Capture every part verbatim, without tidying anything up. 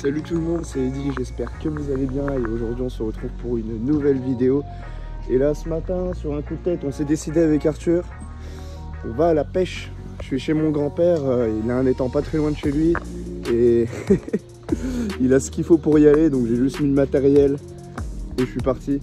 Salut tout le monde, c'est Eddy, j'espère que vous allez bien et aujourd'hui on se retrouve pour une nouvelle vidéo. Et là ce matin, sur un coup de tête, on s'est décidé avec Arthur, on va à la pêche. Je suis chez mon grand-père, il a un étang pas très loin de chez lui et il a ce qu'il faut pour y aller, donc j'ai juste mis le matériel et je suis parti.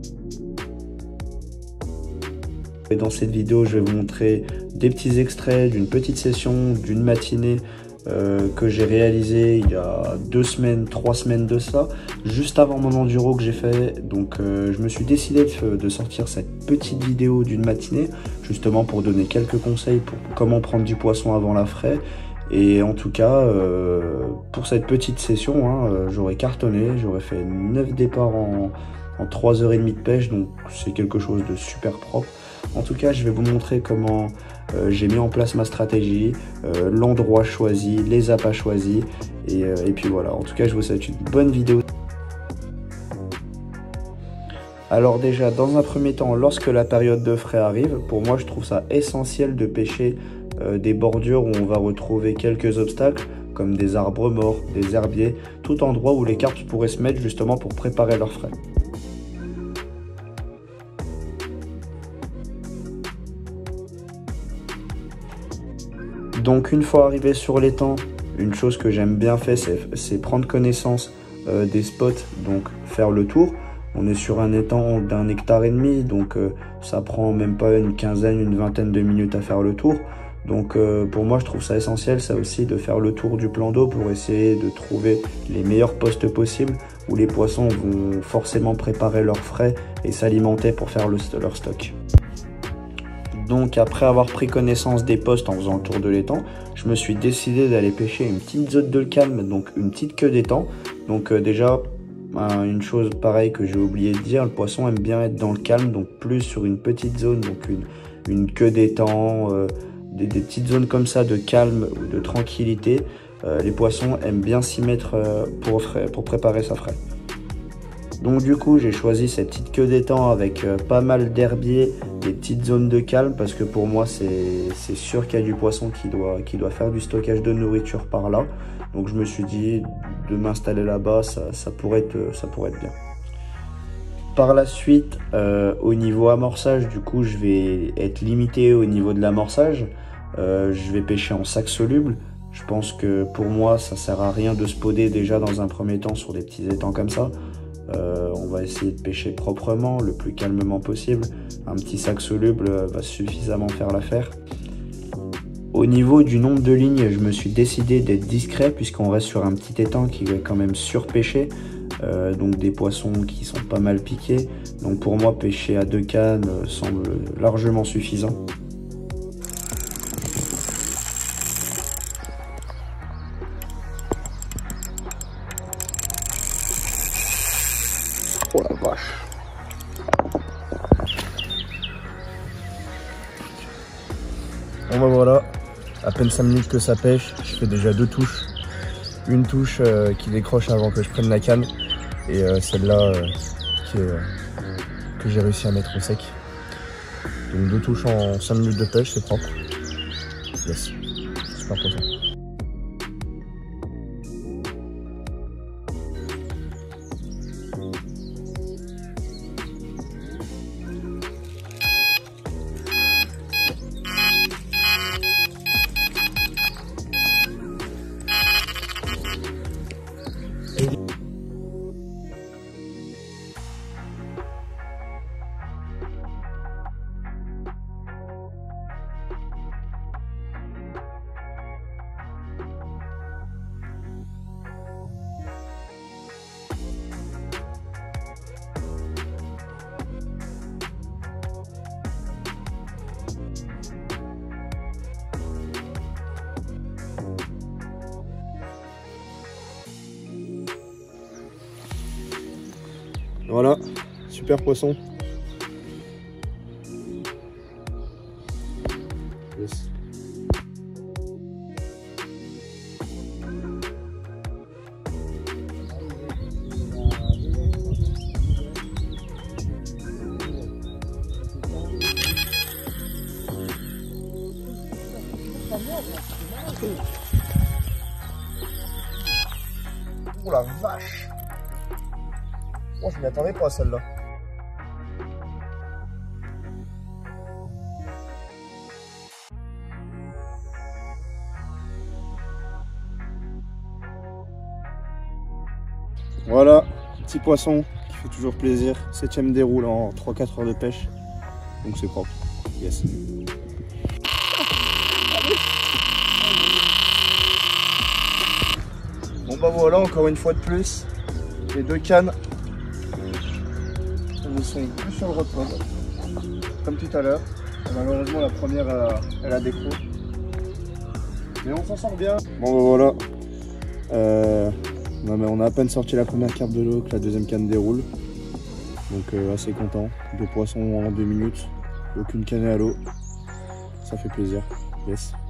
Et dans cette vidéo, je vais vous montrer des petits extraits d'une petite session, d'une matinée euh, que j'ai réalisée il y a deux semaines, trois semaines de ça, juste avant mon enduro que j'ai fait. Donc euh, je me suis décidé de, de sortir cette petite vidéo d'une matinée, justement pour donner quelques conseils pour comment prendre du poisson avant la fraie. Et en tout cas, euh, pour cette petite session, hein, euh, j'aurais cartonné, j'aurais fait neuf départs en, en trois heures trente de pêche, donc c'est quelque chose de super propre. En tout cas, je vais vous montrer comment euh, j'ai mis en place ma stratégie, euh, l'endroit choisi, les appâts choisis, et, euh, et puis voilà. En tout cas, je vous souhaite une bonne vidéo. Alors déjà, dans un premier temps, lorsque la période de frai arrive, pour moi, je trouve ça essentiel de pêcher euh, des bordures où on va retrouver quelques obstacles, comme des arbres morts, des herbiers, tout endroit où les carpes pourraient se mettre justement pour préparer leur frai. Donc une fois arrivé sur l'étang, une chose que j'aime bien faire, c'est prendre connaissance euh, des spots, donc faire le tour. On est sur un étang d'un hectare et demi, donc euh, ça prend même pas une quinzaine, une vingtaine de minutes à faire le tour. Donc euh, pour moi, je trouve ça essentiel, ça aussi, de faire le tour du plan d'eau pour essayer de trouver les meilleurs postes possibles où les poissons vont forcément préparer leur frai et s'alimenter pour faire le, leur stock. Donc après avoir pris connaissance des postes en faisant le tour de l'étang, je me suis décidé d'aller pêcher une petite zone de calme, donc une petite queue d'étang. Donc euh, déjà, euh, une chose pareille que j'ai oublié de dire, le poisson aime bien être dans le calme, donc plus sur une petite zone, donc une, une queue d'étang, euh, des, des petites zones comme ça de calme ou de tranquillité. Euh, les poissons aiment bien s'y mettre euh, pour, pour préparer sa fraie. Donc du coup, j'ai choisi cette petite queue d'étang avec euh, pas mal d'herbiers, des petites zones de calme, parce que pour moi, c'est sûr qu'il y a du poisson qui doit, qui doit faire du stockage de nourriture par là. Donc je me suis dit, de m'installer là-bas, ça, ça, pourrait être, ça pourrait être bien. Par la suite, euh, au niveau amorçage, du coup, je vais être limité au niveau de l'amorçage. Euh, je vais pêcher en sac soluble. Je pense que pour moi, ça sert à rien de spoder déjà dans un premier temps sur des petits étangs comme ça. Euh, on va essayer de pêcher proprement, le plus calmement possible. Un petit sac soluble va suffisamment faire l'affaire. Au niveau du nombre de lignes, je me suis décidé d'être discret puisqu'on reste sur un petit étang qui est quand même surpêché. Euh, donc des poissons qui sont pas mal piqués. Donc pour moi, pêcher à deux cannes semble largement suffisant. Oh la vache. Bon bah voilà, à peine cinq minutes que ça pêche, je fais déjà deux touches. Une touche euh, qui décroche avant que je prenne la canne et euh, celle-là euh, euh, que j'ai réussi à mettre au sec. Donc deux touches en cinq minutes de pêche, c'est propre. Yes, super poisson. Voilà, super poisson. Yes. Oh la vache! Oh, je m'y attendais pas à celle-là. Voilà, petit poisson qui fait toujours plaisir. Septième déroule en trois quatre heures de pêche. Donc c'est propre. Yes. Bon bah voilà, encore une fois de plus, les deux cannes elles ne sont plus sur le repos, comme tout à l'heure. Malheureusement la première elle a, elle a décro. Mais on s'en sort bien. Bon bah voilà. Euh, non, mais on a à peine sorti la première carpe de l'eau que la deuxième canne déroule. Donc euh, assez content. Deux poissons en deux minutes. Aucune canne à l'eau. Ça fait plaisir. Yes.